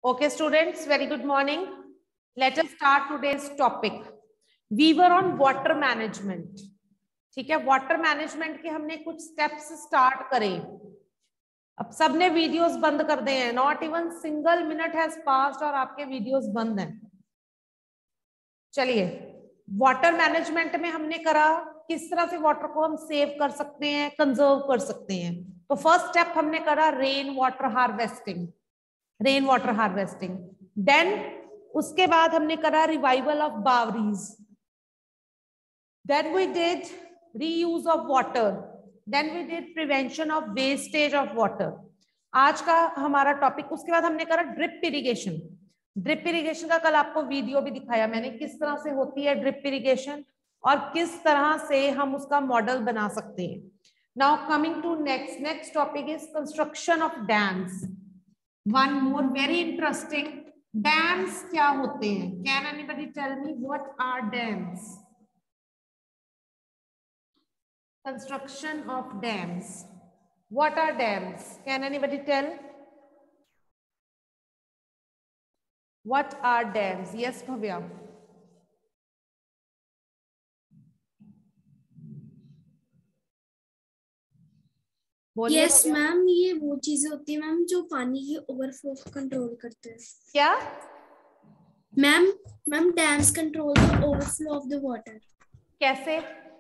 Okay, students, very good morning. Let us start today's topic. We were on water management. ठीक है, water management के हमने कुछ steps start करे. अब सबने वीडियोस बंद कर दिए हैं. Not even single minute has passed और आपके वीडियोस बंद हैं. चलिए, वाटर मैनेजमेंट में हमने करा किस तरह से वाटर को हम सेव कर सकते हैं, कंजर्व कर सकते हैं. तो फर्स्ट स्टेप हमने करा rain water harvesting. Rain water harvesting. Then उसके बाद हमने करा revival of baoris. Then we did reuse of water. Then we did prevention of wastage of water. आज का हमारा टॉपिक. उसके बाद हमने करा ड्रिप इरिगेशन. ड्रिप इरिगेशन का कल आपको वीडियो भी दिखाया मैंने, किस तरह से होती है ड्रिप इरिगेशन और किस तरह से हम उसका मॉडल बना सकते हैं. Now coming to next topic is construction of dams. One more very interesting. Dams क्या होते हैं? Can anybody tell me what are dams? Construction of dams. What are dams? Can anybody tell? What are dams? Yes, Bhavya. Yes ma'am, ये वो चीजें होती है ma'am जो पानी की ओवरफ्लो को कंट्रोल करते हैं. क्या ma'am dams control the overflow of the water. कैसे?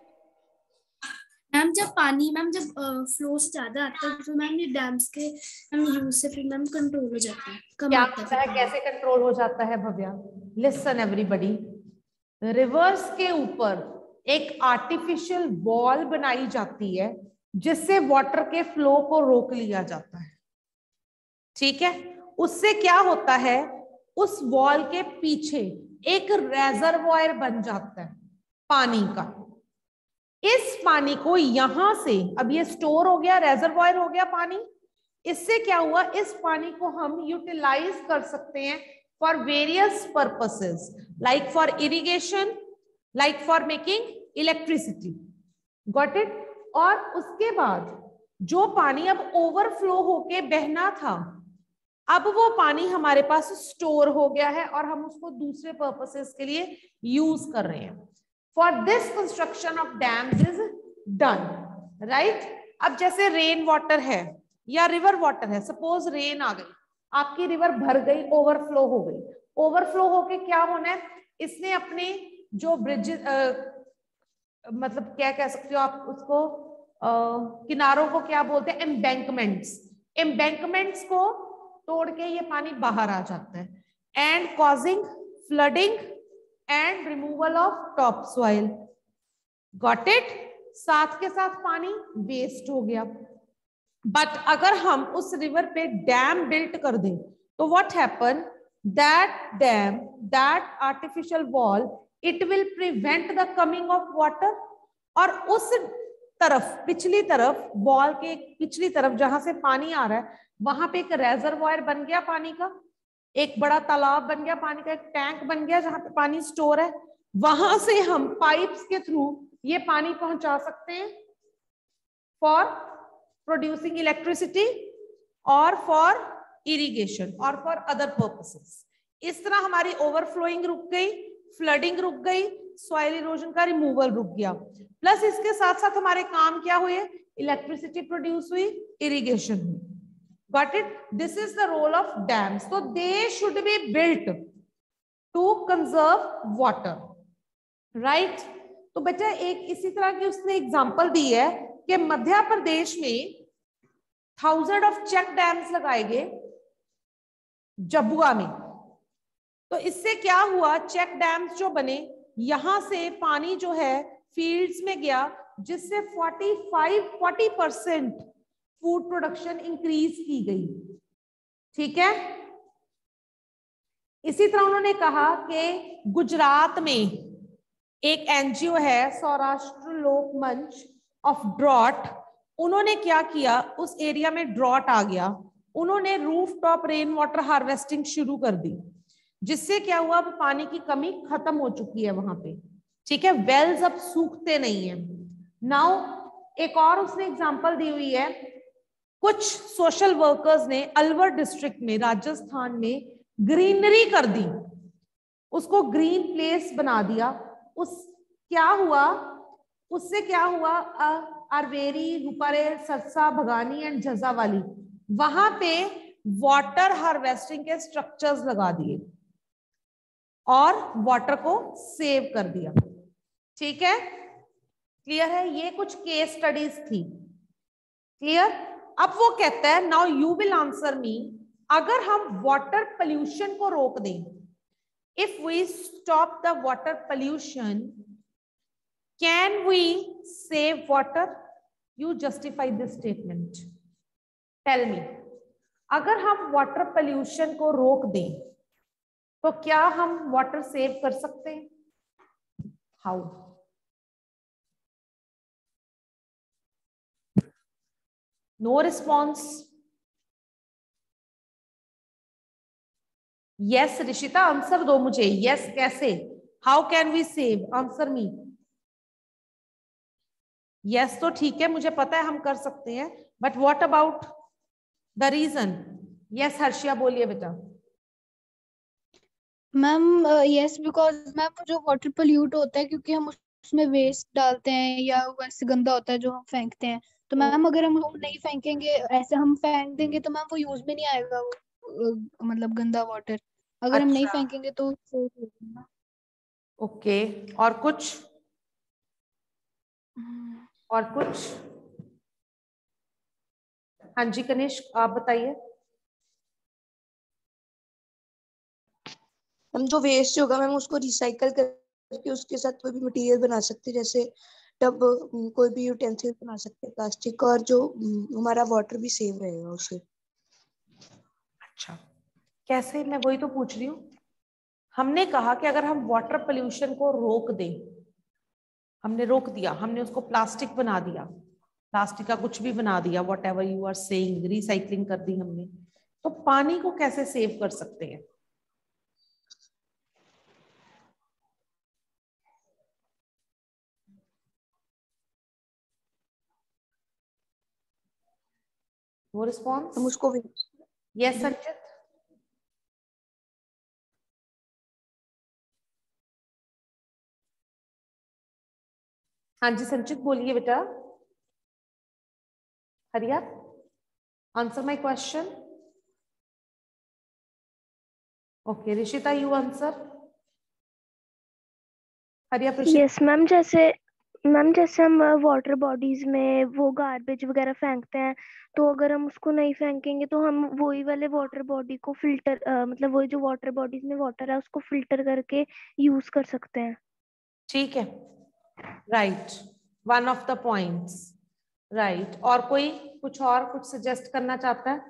मैम जब फ्लो ज्यादा आता है तो मैम ये डैम्स के यूज से फिर मैम कंट्रोल हो जाता है, कम क्या आता होता है? कैसे कंट्रोल हो जाता है भव्या? Listen everybody. रिवर्स के ऊपर एक आर्टिफिशियल वॉल बनाई जाती है जिससे वाटर के फ्लो को रोक लिया जाता है. ठीक है, उससे क्या होता है, उस वॉल के पीछे एक रेजर्वॉयर बन जाता है पानी का. इस पानी को यहां से, अब ये स्टोर हो गया, रेजर्वॉयर हो गया पानी. इससे क्या हुआ, इस पानी को हम यूटिलाइज कर सकते हैं for various purposes, like for irrigation, like for making electricity. Got it? और उसके बाद जो पानी अब ओवरफ्लो होके बहना था, अब वो पानी हमारे पास स्टोर हो गया है और हम उसको दूसरे पर्पसेस के लिए यूज कर रहे हैं. For this construction of dams is done, right? अब जैसे रेन वाटर है या रिवर वाटर है, सपोज रेन आ गई, आपकी रिवर भर गई, ओवरफ्लो हो गई. ओवरफ्लो होके क्या होना है, इसने अपने जो ब्रिज मतलब क्या कह सकते हो आप उसको, किनारों को क्या बोलते हैं, एम्बैंकमेंट्स. एम्बैंकमेंट्स को तोड़ के ये पानी बाहर आ जाता है and causing flooding and removal of top soil. Got it? साथ के साथ पानी वेस्ट हो गया. बट अगर हम उस रिवर पे डैम बिल्ट कर दें तो what happen, that dam, that artificial wall, it will prevent the coming of water. और उस तरफ, पिछली तरफ, वॉल के पिछली तरफ जहां से पानी आ रहा है, वहां पे एक रेजर्वॉयर बन गया पानी का, एक बड़ा तालाब बन गया पानी का, एक टैंक बन गया जहां पे पानी स्टोर है. वहां से हम पाइप्स के थ्रू ये पानी पहुंचा सकते हैं फॉर प्रोड्यूसिंग इलेक्ट्रिसिटी और फॉर इरिगेशन और फॉर अदर पर्पसेस. इस तरह हमारी ओवरफ्लोइंग रुक गई, फ्लडिंग रुक गई, सॉइल इरोजन का रिमूवल रुक गया. प्लस इसके साथ साथ हमारे काम क्या हुए, इलेक्ट्रिसिटी प्रोड्यूस हुई, इरिगेशन हुई. Got it? This is the role of dams. So they should be built to conserve water, right? तो बच्चा एक इसी तरह की उसने एग्जांपल दी है कि मध्य प्रदेश में 1000 ऑफ चेक डैम्स लगाए गए जबुआ में. तो इससे क्या हुआ, चेक डैम्स जो बने, यहां से पानी जो है फील्ड्स में गया, जिससे 40% फूड प्रोडक्शन इंक्रीज की गई. ठीक है. इसी तरह उन्होंने कहा कि गुजरात में एक एनजीओ है, सौराष्ट्र लोक मंच ऑफ ड्रॉट. उन्होंने क्या किया, उस एरिया में ड्रॉट आ गया, उन्होंने roof top rain water harvesting शुरू कर दी, जिससे क्या हुआ, अब पानी की कमी खत्म हो चुकी है वहां पे. ठीक है, वेल्स अब सूखते नहीं है. नाउ एक और उसने एग्जांपल दी हुई है, कुछ सोशल वर्कर्स ने अलवर डिस्ट्रिक्ट में, राजस्थान में ग्रीनरी कर दी, उसको ग्रीन प्लेस बना दिया। क्या हुआ उससे? क्या हुआ? अरवेरी, रुपारेल, सरसा, भगानी एंड झज्जावाली, वहां पे वाटर हार्वेस्टिंग के स्ट्रक्चर्स लगा दिए और वाटर को सेव कर दिया। ठीक है, क्लियर है? ये कुछ केस स्टडीज थी। क्लियर? अब वो कहता है now you will answer me, अगर हम वाटर पोल्यूशन को रोक दें, if we stop the water pollution, can we save water? You justify this statement, tell me. अगर हम वाटर पोल्यूशन को रोक दें तो क्या हम वाटर सेव कर सकते हैं? How? No response. Yes Rishita, answer दो मुझे। यस कैसे? How can we save? Answer me. Yes तो ठीक है, मुझे पता है हम कर सकते हैं, but what about the reason? Yes Harshiya बोलिए बेटा। मैम यस, बिकॉज मैम जो वाटर पोल्यूट होता है क्योंकि हम उसमें वेस्ट डालते हैं या वैसे गंदा होता है जो हम फेंकते हैं, तो मैम अगर हम नहीं फेंकेंगे, ऐसे हम फेंक देंगे तो मैम वो यूज में नहीं आएगा वो मतलब गंदा वाटर। अगर हम नहीं अच्छा, फेंकेंगे तो सेफ होगा। ओके, और कुछ? और कुछ? हाँ जी कनिष्क आप बताइए। हम जो वेस्ट होगा मैम उसको रिसाइकल करके उसके साथ कोई भी मटेरियल बना सकते हैं, जैसे टब, कोई भी यूटेंसिल बना सकते हैं प्लास्टिक का, और जो हमारा वाटर भी सेव रहेगा उससे। अच्छा, कैसे? मैं वही तो पूछ रही हूँ। हमने कहा कि अगर हम वाटर पोल्यूशन को रोक दें, हमने रोक दिया, हमने उसको प्लास्टिक बना दिया, प्लास्टिक का कुछ भी बना दिया, whatever you are saying, recycling कर दी हमने, तो पानी को कैसे सेव कर सकते हैं? वो रिस्पॉन्स? हम उसको यस संचित। हाँ जी संचित बोलिए बेटा। Hariya, answer my question. Okay Rishita you answer. Hariya Prashit. Yes ma'am, जैसे हम वाटर बॉडीज में वो गार्बेज वगैरह फेंकते हैं, तो अगर हम उसको नहीं फेंकेंगे तो हम वही वाले वाटर बॉडी को फिल्टर मतलब वही जो वाटर बॉडीज में वाटर है उसको फिल्टर करके यूज कर सकते हैं। ठीक है, right, one of the points, right. और कोई कुछ और कुछ सजेस्ट करना चाहता है?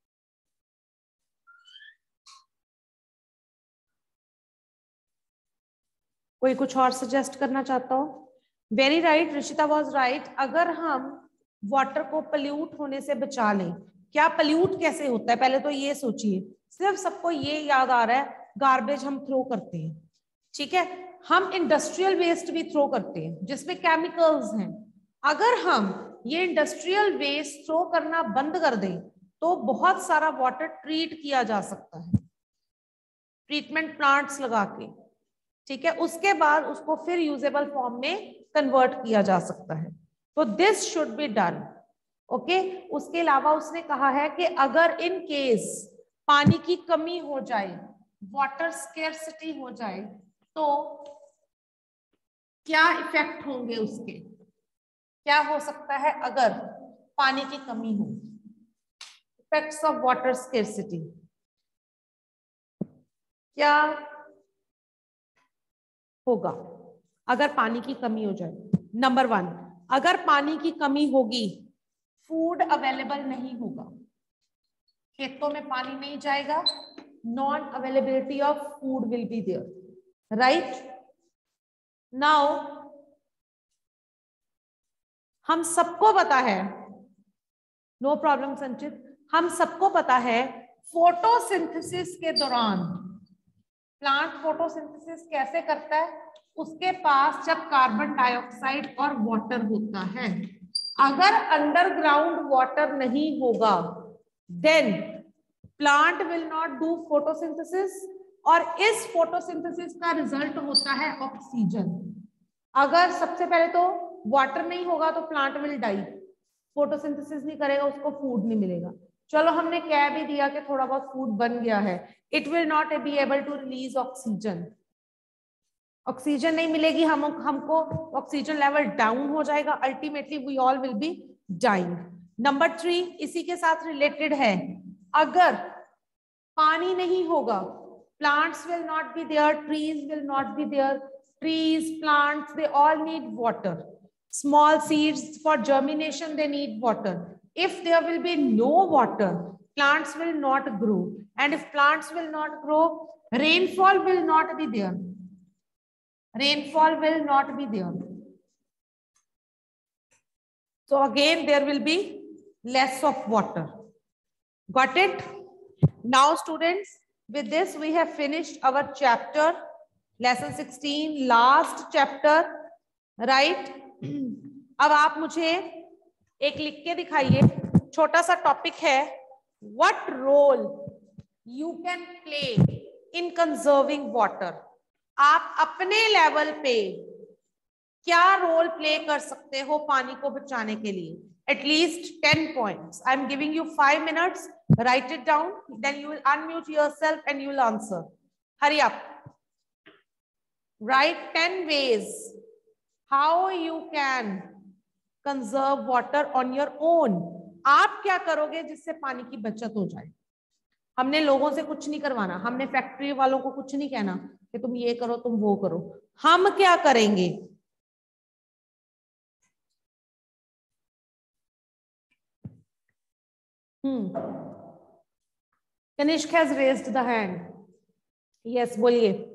कोई कुछ और सजेस्ट करना चाहता हो? Very right, Rishita was right. अगर हम वाटर को पोल्यूट होने से बचा लें, क्या पोल्यूट कैसे होता है पहले तो ये सोचिए। सिर्फ सबको ये याद आ रहा है गार्बेज हम थ्रो करते हैं, ठीक है, हम इंडस्ट्रियल वेस्ट भी थ्रो करते हैं जिसमें केमिकल्स हैं। अगर हम ये इंडस्ट्रियल वेस्ट थ्रो करना बंद कर दें तो बहुत सारा वाटर ट्रीट किया जा सकता है, ट्रीटमेंट प्लांट्स लगा के, ठीक है, उसके बाद उसको फिर यूजेबल फॉर्म में कन्वर्ट किया जा सकता है। तो this should be done. Okay, उसके अलावा उसने कहा है कि अगर इन केस पानी की कमी हो जाए, वाटर स्केर्सिटी हो जाए, तो क्या इफेक्ट होंगे उसके, क्या हो सकता है अगर पानी की कमी हो, इफेक्ट्स ऑफ वाटर स्केर्सिटी क्या होगा अगर पानी की कमी हो जाए? नंबर 1, अगर पानी की कमी होगी, फूड अवेलेबल नहीं होगा, खेतों में पानी नहीं जाएगा, non availability of food will be there, right? Now हम सबको पता है, नो प्रॉब्लम संचित, हम सबको पता है फोटोसिंथेसिस के दौरान प्लांट फोटोसिंथेसिस कैसे करता है? उसके पास जब कार्बन डाइऑक्साइड और वाटर होता है, अगर अंडरग्राउंड वाटर नहीं होगा then plant will not do photosynthesis, और इस फोटोसिंथेसिस का रिजल्ट होता है ऑक्सीजन। अगर सबसे पहले तो वाटर नहीं होगा तो प्लांट विल डाई, फोटोसिंथेसिस नहीं करेगा, उसको फूड नहीं मिलेगा। चलो हमने कह भी दिया कि थोड़ा बहुत फूड बन गया है, it will not be able to release oxygen, oxygen नहीं मिलेगी, हमको ऑक्सीजन लेवल डाउन हो जाएगा, ultimately we all will be dying. Number 3 इसी के साथ रिलेटेड है, अगर पानी नहीं होगा, plants will not be there, trees will not be there, trees, plants, they all need water. Small seeds for germination, they need water. If there will be no water, plants will not grow. And if plants will not grow, rainfall will not be there. Rainfall will not be there. So again, there will be less of water. Got it? Now, students, with this, we have finished our chapter. Lesson 16, last chapter, right? अब आप मुझे एक लिख के दिखाइए, छोटा सा topic है, what role you can play in conserving water. आप अपने लेवल पे क्या रोल प्ले कर सकते हो पानी को बचाने के लिए? At least 10 points. I'm giving you 5 minutes. Write it down. Then you will unmute yourself and you will answer. Hurry up. Write 10 ways how you can conserve water on your own. आप क्या करोगे जिससे पानी की बचत हो जाए? हमने लोगों से कुछ नहीं करवाना, हमने फैक्ट्री वालों को कुछ नहीं कहना कि तुम ये करो तुम वो करो, हम क्या करेंगे? Kanishk has raised the hand. Yes, बोलिए.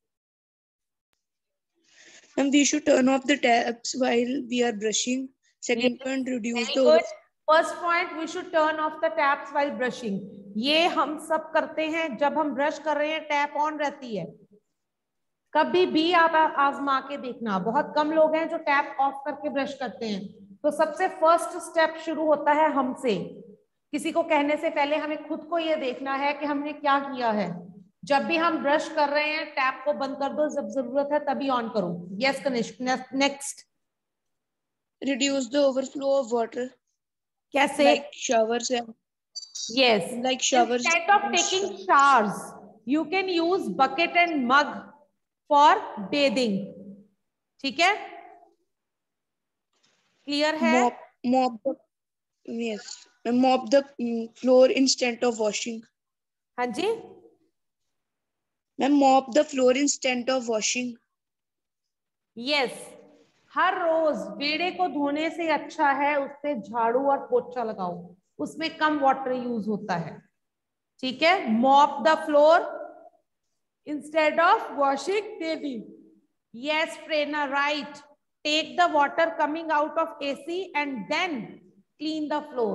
And we should turn off the taps while we are brushing. Second point, reduce the good. First point, we should turn off the taps while brushing. ये हम सब करते हैं, जब हम brush कर रहे हैं टैप ऑन रहती है, कभी भी आप आजमा के देखना, बहुत कम लोग हैं जो टैप ऑफ करके ब्रश करते हैं। तो सबसे फर्स्ट स्टेप शुरू होता है हमसे, किसी को कहने से पहले हमें खुद को ये देखना है कि हमने क्या किया है। जब भी हम ब्रश कर रहे हैं टैप को बंद कर दो, जब जरूरत है तभी ऑन करो। Yes Kanishk, next. Reduce the overflow of water. कैसे? Like showers. Yes, like showers. Instead of taking showers you can use bucket and mug for bathing. ठीक है, क्लियर है? Mop the floor instead of washing. हाँ जी ma'am, mop the floor instead of washing. Yes, हर रोज बेड़े को धोने से अच्छा है उससे झाड़ू और पोछा लगाओ, उसमें कम वाटर यूज होता है। ठीक है, mop the floor instead of washing daily. Yes Prerna, right, take the water coming out of AC and then clean the floor.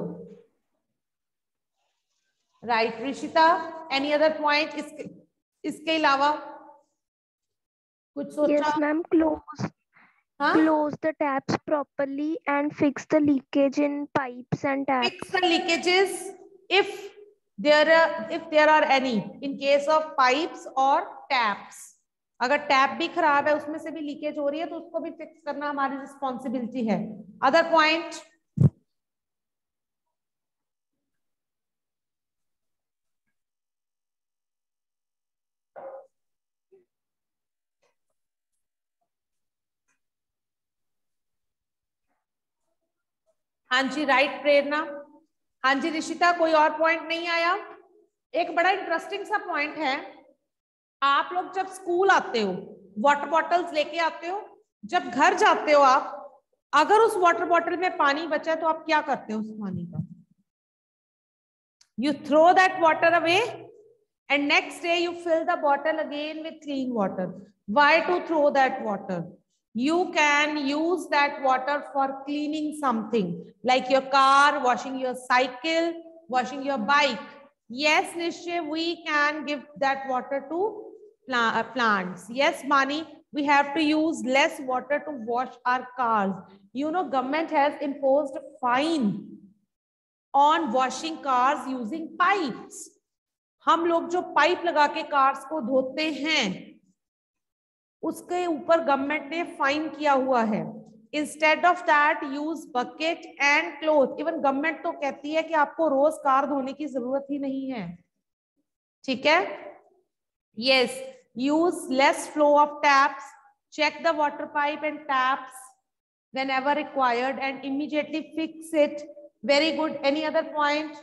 Right Rishita, any other point इसके अलावा कुछ सोचा? Yes, ma'am. Close the taps properly and fix the leakage in pipes and taps. Fix the leakages if there are any in case of pipes or taps. अगर tap भी खराब है उसमें से भी लीकेज हो रही है तो उसको भी फिक्स करना हमारी रिस्पॉन्सिबिलिटी है। Other point? हाँ जी, राइट प्रेरणा। हाँ जी ऋषिता, कोई और पॉइंट नहीं आया? एक बड़ा इंटरेस्टिंग सा पॉइंट है, आप लोग जब स्कूल आते हो वाटर बॉटल्स लेके आते हो, जब घर जाते हो आप, अगर उस वाटर बॉटल में पानी बचा है तो आप क्या करते हो उस पानी का? You throw that water away and next day you fill the bottle again with clean water. Why to throw that water? You can use that water for cleaning something like your car, washing your cycle, washing your bike. Yes, Nishya, we can give that water to plants. Yes, Mani, we have to use less water to wash our cars. You know, government has imposed a fine on washing cars using pipes. हम लोग जो pipe लगा के cars को धोते हैं उसके ऊपर गवर्नमेंट ने फाइन किया हुआ है। Instead of that use bucket and cloth. Even government तो कहती है कि आपको रोज कार धोने की जरूरत ही नहीं है, ठीक है। Yes, use less flow of taps, check the water pipe and taps whenever required and immediately fix it. Very good. Any other point?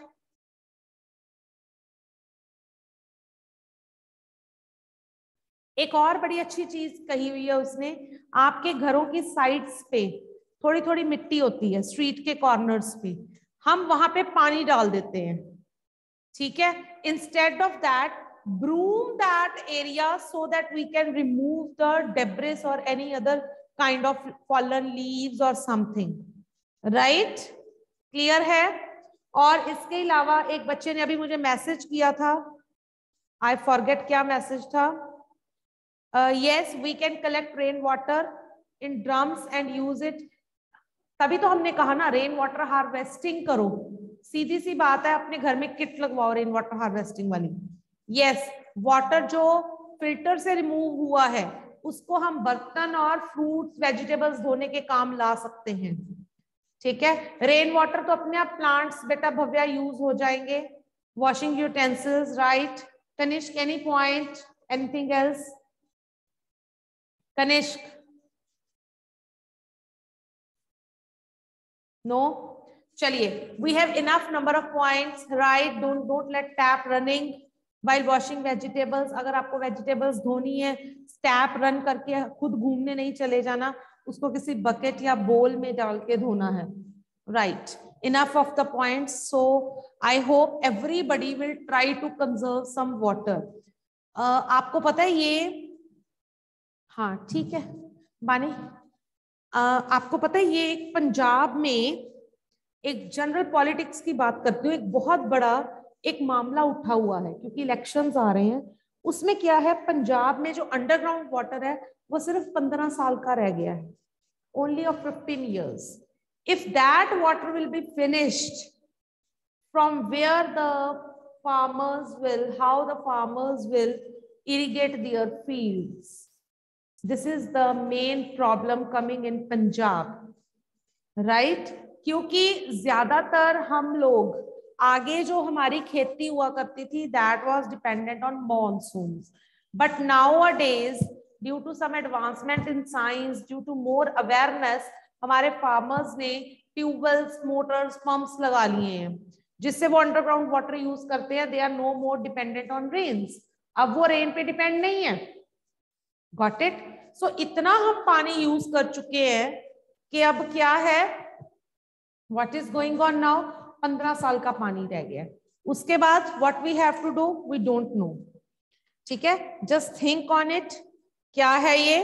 एक और बड़ी अच्छी चीज कही हुई है उसने, आपके घरों की साइड्स पे थोड़ी थोड़ी मिट्टी होती है, स्ट्रीट के कॉर्नर्स पे हम वहां पे पानी डाल देते हैं, ठीक है। Instead of that broom that area so that we can remove the debris or any other kind of fallen leaves or something, right? Clear है? और इसके अलावा एक बच्चे ने अभी मुझे मैसेज किया था, I forget क्या मैसेज था। Yes, we can collect rain water in drums and use it. तभी तो हमने कहा ना रेन वाटर हार्वेस्टिंग करो। सीधी सी बात है, अपने घर में किट लगवाओ रेन वाटर हार्वेस्टिंग वाली। यस, वाटर जो फिल्टर से रिमूव हुआ है उसको हम बर्तन और फ्रूट्स वेजिटेबल्स धोने के काम ला सकते हैं, ठीक है। रेन वाटर तो अपने आप प्लांट्स बेटा भव्या यूज हो जाएंगे, washing utensils, right. Kanishk any point, anything else? Kanishk? No, चलिए, we have enough number of points, right. Don't let tap running while washing vegetables। अगर आपको वेजिटेबल्स धोनी है, टैप रन करके खुद घूमने नहीं चले जाना, उसको किसी बकेट या बोल में डाल के धोना है, right. enough of the points, so I hope everybody will try to conserve some water। आपको पता है ये, हाँ ठीक है बानी, आपको पता है ये एक पंजाब में एक जनरल पॉलिटिक्स की बात करती हूँ, एक बहुत बड़ा एक मामला उठा हुआ है क्योंकि इलेक्शंस आ रहे हैं। उसमें क्या है, पंजाब में जो अंडरग्राउंड वाटर है वो सिर्फ 15 साल का रह गया है, only of 15 years। If that water will be finished, from where the farmers will, how the farmers will irrigate their fields? This is the main problem coming in Punjab, right? क्योंकि ज्यादातर हम लोग आगे जो हमारी खेती हुआ करती थी that was dependent on monsoons, but nowadays due to some advancement in science, due to more awareness, हमारे farmers ने ट्यूबवेल्स, मोटर्स, पंप्स लगा लिए हैं जिससे वो अंडरग्राउंड वाटर यूज करते हैं। they are no more dependent on rains। अब वो रेन पे डिपेंड नहीं है, गॉट इट। सो इतना हम पानी यूज कर चुके हैं कि अब क्या है, what is going on now, 15 साल का पानी रह गया। उसके बाद what we have to do, we don't know, ठीक है। जस्ट थिंक ऑन इट, क्या है ये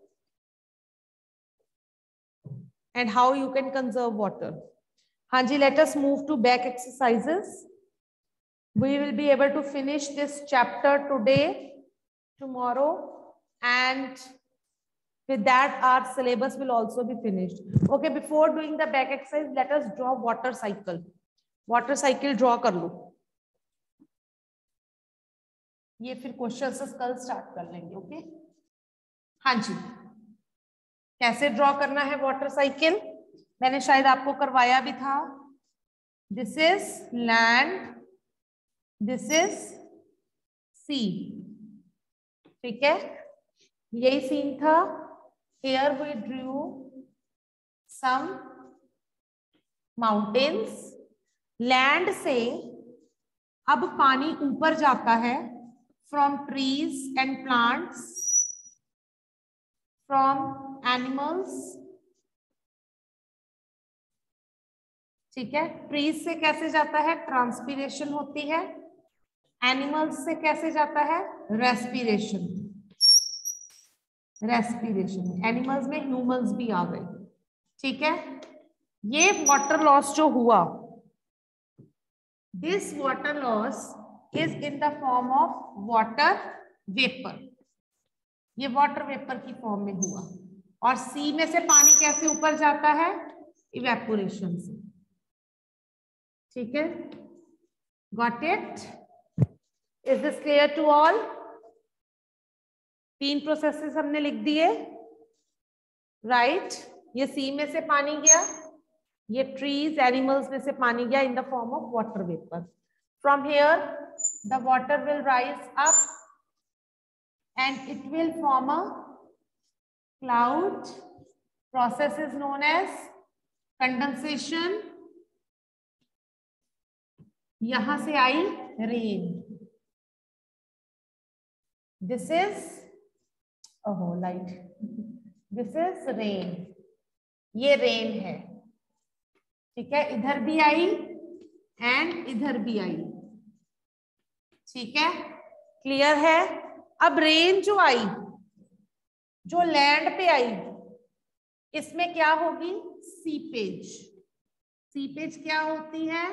and how you can conserve water. हाँ जी, let us move to back exercises. We will be able to finish this chapter today, tomorrow, and with that our syllabus will also be finished. Okay, before doing the back exercise, let us draw water cycle. Water cycle draw कर लो, ये फिर question से कल start कर लेंगे। Okay हाँ जी, कैसे draw करना है वाटर साइकिल, मैंने शायद आपको करवाया भी था। This is land, this is sea, ठीक है, यही सीन था। Here we drew some mountains, land से अब पानी ऊपर जाता है from trees and plants, from animals, ठीक है। ट्रीज से कैसे जाता है, ट्रांसपीरेशन होती है। एनिमल्स से कैसे जाता है, रेस्पिरेशन, रेस्पिरेशन। एनिमल्स में ह्यूमंस भी आ गए, ठीक है। ये वाटर लॉस जो हुआ, this water loss is in the form of water vapour, ये वाटर वेपर की फॉर्म में हुआ। और सी में से पानी कैसे ऊपर जाता है, इवेपोरेशन से, ठीक है, got it. Is this clear to all? 3 processes हमने लिख दिए, राइट? ये सी में से पानी गया, ये ट्रीज एनिमल्स में से पानी गया in the form of water vapour. From here the water will rise up and it will form a cloud. Process is known as condensation. यहां से आई rain. This is light. This is rain. ये rain है, ठीक है? इधर भी आई and इधर भी आई, ठीक है? क्लियर है? अब रेन जो आई, जो लैंड पे आई, इसमें क्या होगी? सीपेज. सीपेज क्या होती है?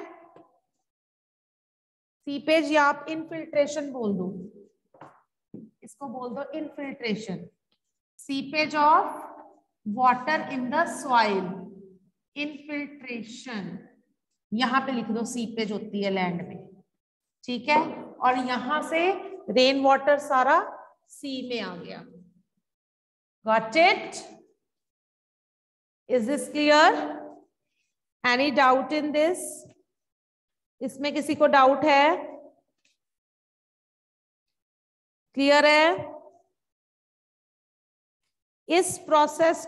सीपेज या आप इनफिल्ट्रेशन बोल दो, इसको बोल दो infiltration. Seepage of water in the soil, infiltration. यहां पे लिख दो सीपेज होती है लैंड में, ठीक है? और यहां से रेन वाटर सारा सी में आ गया. Got it? Is this clear? Any doubt in this? इसमें किसी को डाउट है? क्लियर है? इस प्रोसेस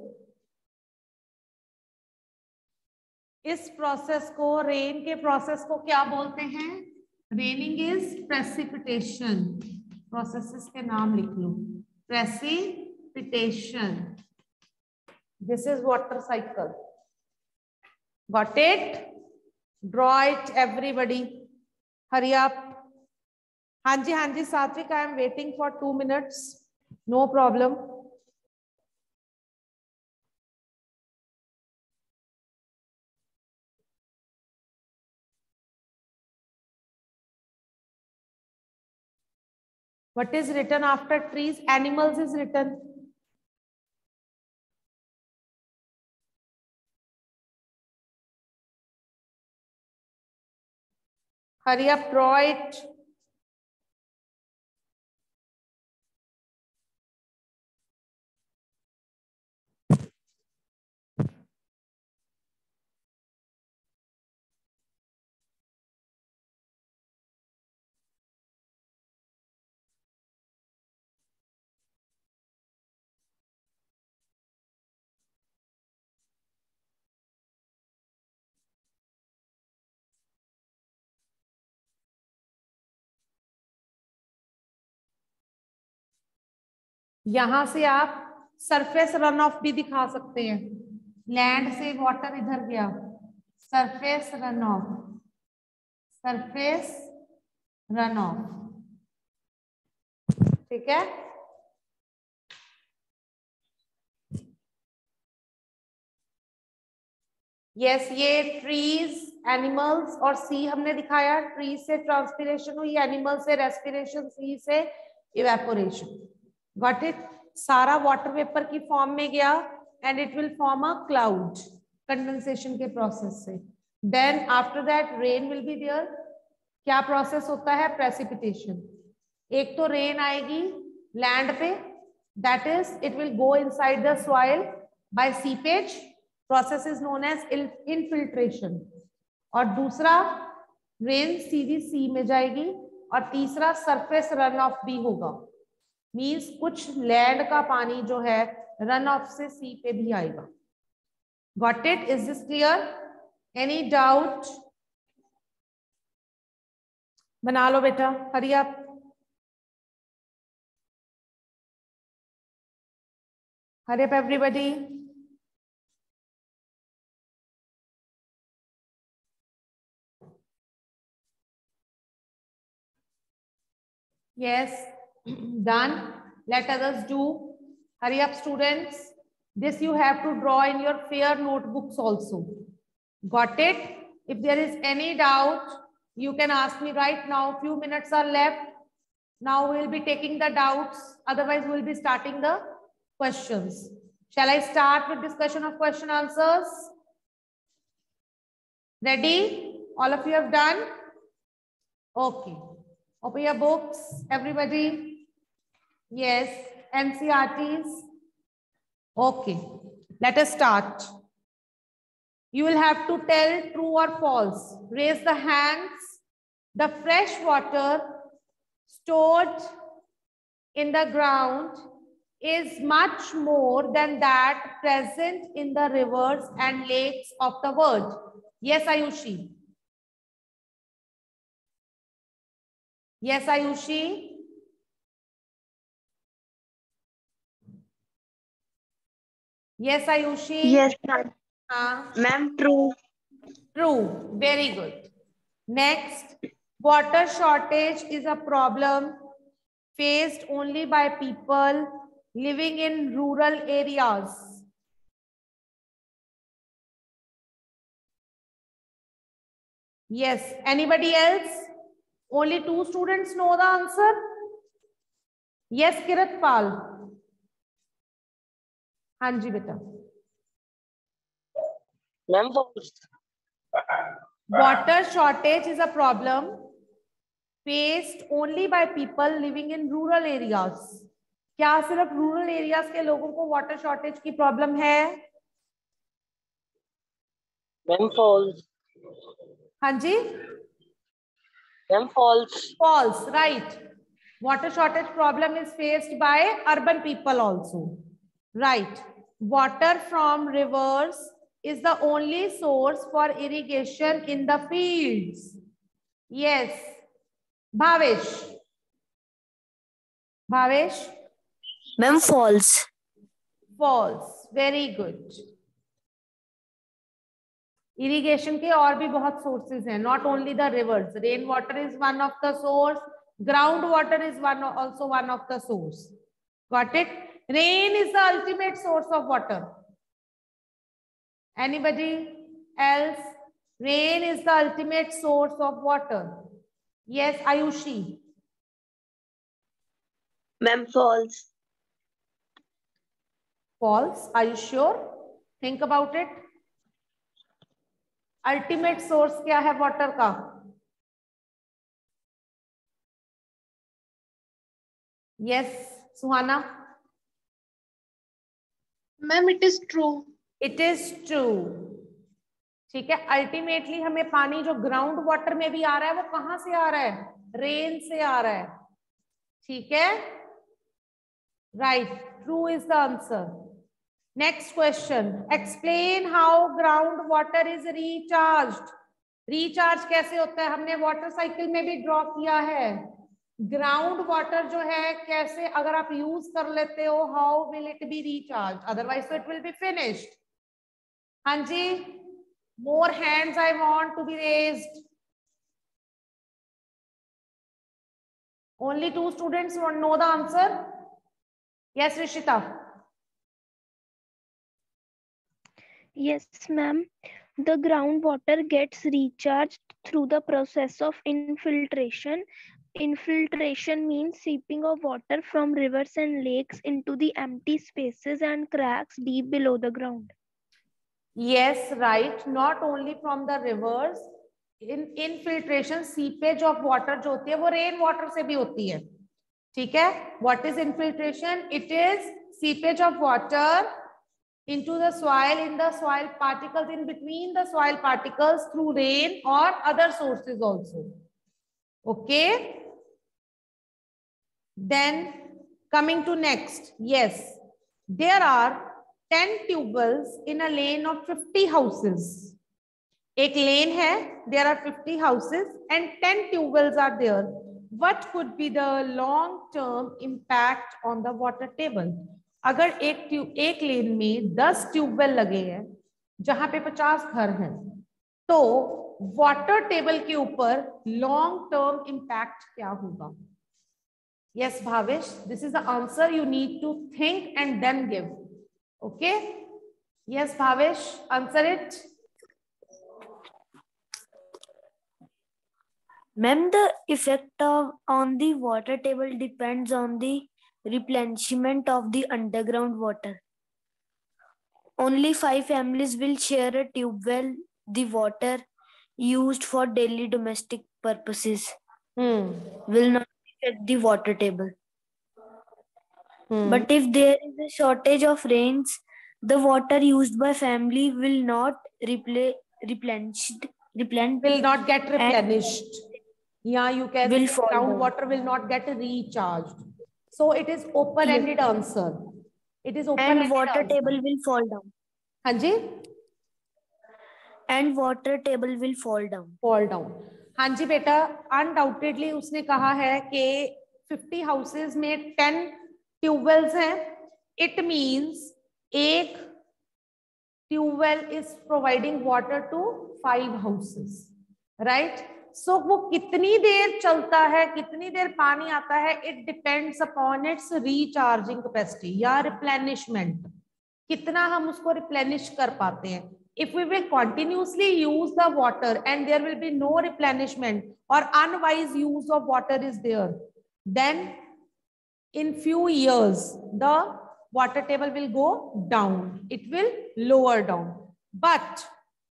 को रेन के प्रोसेस को क्या बोलते हैं? Raining is precipitation. प्रोसेसेस के नाम लिख लो. Precipitation. This is water cycle. Got it? Draw it everybody. Hurry up. हाँ जी Satvik, I am waiting for 2 minutes. No problem. What is written after trees? Animals is written. Hurry up, draw it. यहां से आप surface run of भी दिखा सकते हैं. Land से वाटर इधर गया, surface run off, surface run off, ठीक है? यस, ये ट्रीज, एनिमल्स और सी हमने दिखाया. ट्रीज से ट्रांसपिरेशन हुई, एनिमल से रेस्पिरेशन, सी से इवेपोरेशन. Got it? सारा वाटर वेपर की फॉर्म में गया and it will form a cloud condensation के प्रोसेस से. Then after that rain will be there. क्या प्रोसेस होता है? प्रेसिपिटेशन. एक तो रेन आएगी लैंड पे, that is it will go inside the soil by seepage. Process is known as infiltration. और दूसरा रेन सीधी सी में जाएगी. और तीसरा सरफेस रन ऑफ भी होगा. मीन्स कुछ लैंड का पानी जो है रन ऑफ से सी पे भी आएगा. Got it? Is this clear? Any doubt? बना लो बेटा, hurry up. Hurry up everybody. Yes, done. Let others do. Hurry up, students. This you have to draw in your fair notebooks also. Got it? If there is any doubt, you can ask me right now. Few minutes are left. Now we will be taking the doubts. Otherwise, we will be starting the questions. Shall I start with discussion of question answers? Ready? All of you have done? Okay. Open your books, everybody. Yes, NCERTs. Okay, let us start. You will have to tell true or false. Raise the hands. The fresh water stored in the ground is much more than that present in the rivers and lakes of the world. Yes, Ayushi. Yes, Ayushi. Yes, Ayushi. Yes, ma'am. Ma'am, true. True. Very good. Next, water shortage is a problem faced only by people living in rural areas. Yes. Anybody else? Only 2 students know the answer. Yes, Kiratpal. हाँ जी बेटा. Ma'am, false. Water shortage is a problem faced only by people living in rural areas. क्या सिर्फ rural areas के लोगों को water shortage की problem है? Ma'am, false. हाँ जी. Ma'am, false. False, right. Water shortage problem is faced by urban people also. Right. Water from rivers is the only source for irrigation in the fields. Yes. Bhavesh. Bhavesh. Ma'am, false. False. Very good. Irrigation के और भी बहुत sources हैं, not only the rivers. Rain water is one of the source, ground water is one also one of the source. Got it? Rain is the ultimate source of water. Anybody else? Rain is the ultimate source of water. Yes, Ayushi. Ma'am, false. False. Are you sure? Think about it. Ultimate source क्या है वाटर का? Yes, Suhana. Ma'am it is true. It is true. ठीक है. Ultimately हमें पानी जो ground water में भी आ रहा है वो कहां से आ रहा है? रेन से आ रहा है. ठीक है. Right. True is the answer. Next question. Explain how groundwater is recharged. Recharge कैसे होता है? हमने वाटर साइकिल में भी ड्रॉ किया है. ग्राउंड वाटर जो है कैसे अगर आप यूज कर लेते हो, how will it be recharge? Otherwise it will be finished. हाँ जी. More hands I want to be raised. Only 2 students know the answer. Yes, Rishita. Yes, ma'am. The groundwater gets recharged through the process of infiltration. Infiltration means seeping of water from rivers and lakes into the empty spaces and cracks deep below the ground. Yes, right. Not only from the rivers. In infiltration, seepage of water जो होती है वो rain water से भी होती है. ठीक है. What is infiltration? It is seepage of water into the soil, in the soil particles, in between the soil particles through rain or other sources also. Okay. Then coming to next. Yes, there are 10 tubewells in a lane of 50 houses. एक lane है, there are 50 houses and 10 tubewells are there. What could be the long-term impact on the water table? अगर एक लेन में 10 tubewell लगे हैं जहां पे 50 घर हैं, तो वाटर टेबल के ऊपर लॉन्ग टर्म इंपैक्ट क्या होगा? Yes Bhavesh, this is the answer. You need to think and then give. Okay. Yes Bhavesh, answer it. Ma'am, the effect on the water table depends on the replenishment of the underground water. Only 5 families will share a tube well, the water used for daily domestic purposes. will not affect the water table. Hmm. But if there is a shortage of rains, the water used by family will not replenished. Will not get replenished. Yeah, you can Will say fall down. groundwater will not get recharged. So it is open-ended answer. It is open-ended And water answer. table will fall down. हाँ जी, And water table will fall down. fall down. हाँ जी बेटा, undoubtedly उसने कहा है कि 50 houses में 10 tubewells हैं. It means एक tubewell is providing water to 5 houses, right? So वो कितनी देर चलता है, कितनी देर पानी आता है, it depends upon its recharging capacity या रिप्लेनिशमेंट, कितना हम उसको रिप्लेनिश कर पाते हैं. If we will continuously use the water and there will be no replenishment or unwise use of water is there, then in few years the water table will go down, it will lower down. But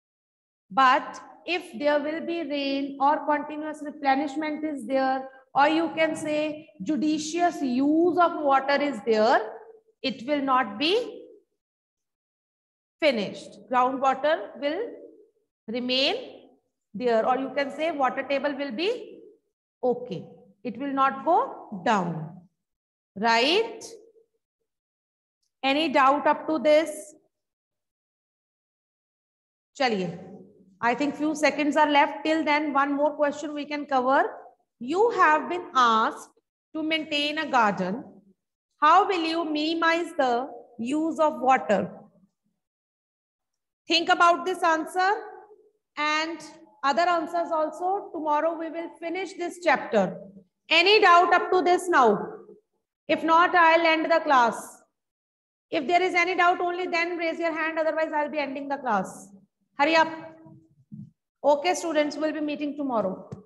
if there will be rain or continuous replenishment is there, or you can say judicious use of water is there, it will not be finished. Groundwater will remain there, or you can say water table will be okay. It will not go down, right? Any doubt up to this? Chaliye, I think few seconds are left. Till then, one more question we can cover. You have been asked to maintain a garden. How will you minimize the use of water? Think about this answer and other answers also. Tomorrow we will finish this chapter. Any doubt up to this now? If not, I'll end the class. If there is any doubt, only then raise your hand. Otherwise, I'll be ending the class. Hurry up. Okay, students, we'll be meeting tomorrow.